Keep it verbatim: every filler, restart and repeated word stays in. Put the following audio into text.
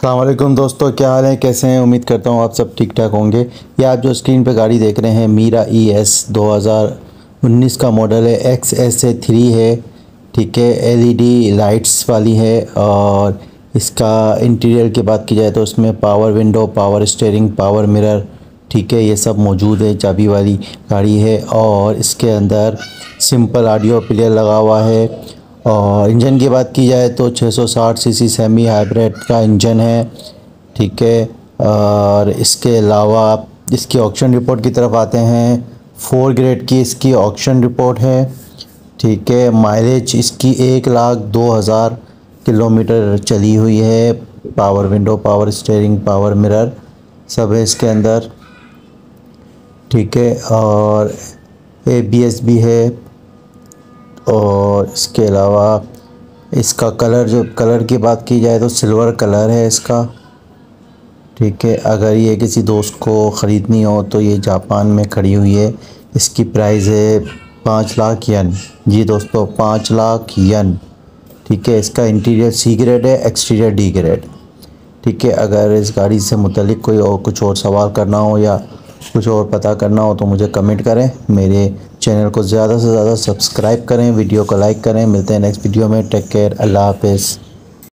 अस्सलाम वालेकुम दोस्तों, क्या हाल है, कैसे हैं। उम्मीद करता हूँ आप सब ठीक ठाक होंगे। ये आप जो स्क्रीन पे गाड़ी देख रहे हैं मीरा ई एस दो हज़ार उन्नीस का मॉडल है। एक्स एस ए थ्री है, ठीक है। एल ई डी लाइट्स वाली है। और इसका इंटीरियर की बात की जाए तो उसमें power window, power steering, power mirror, ठीक है, ये सब मौजूद है। चाबी वाली गाड़ी है और इसके अंदर सिंपल ऑडियो प्लेयर लगा हुआ है। और इंजन की बात की जाए तो छह सौ साठ सीसी सेमी हाइब्रिड का इंजन है, ठीक है। और इसके अलावा इसकी ऑक्शन रिपोर्ट की तरफ आते हैं। फोर ग्रेड की इसकी ऑक्शन रिपोर्ट है, ठीक है। माइलेज इसकी एक लाख दो हज़ार किलोमीटर चली हुई है। Power window, power steering, power mirror सब है इसके अंदर, ठीक है। और ए बी एस भी है। और इसके अलावा इसका कलर, जो कलर की बात की जाए तो सिल्वर कलर है इसका, ठीक है। अगर ये किसी दोस्त को ख़रीदनी हो तो ये जापान में खड़ी हुई है। इसकी प्राइस है पाँच लाख यन। जी दोस्तों, पाँच लाख यन, ठीक है। इसका इंटीरियर सी ग्रेड है, एक्सटीरियर डी ग्रेड, ठीक है। अगर इस गाड़ी से मुतलिक कोई और कुछ और सवाल करना हो या कुछ और पता करना हो तो मुझे कमेंट करें। मेरे चैनल को ज़्यादा से ज़्यादा सब्सक्राइब करें, वीडियो को लाइक करें। मिलते हैं नेक्स्ट वीडियो में। टेक केयर, अल्लाह हाफ़िज़।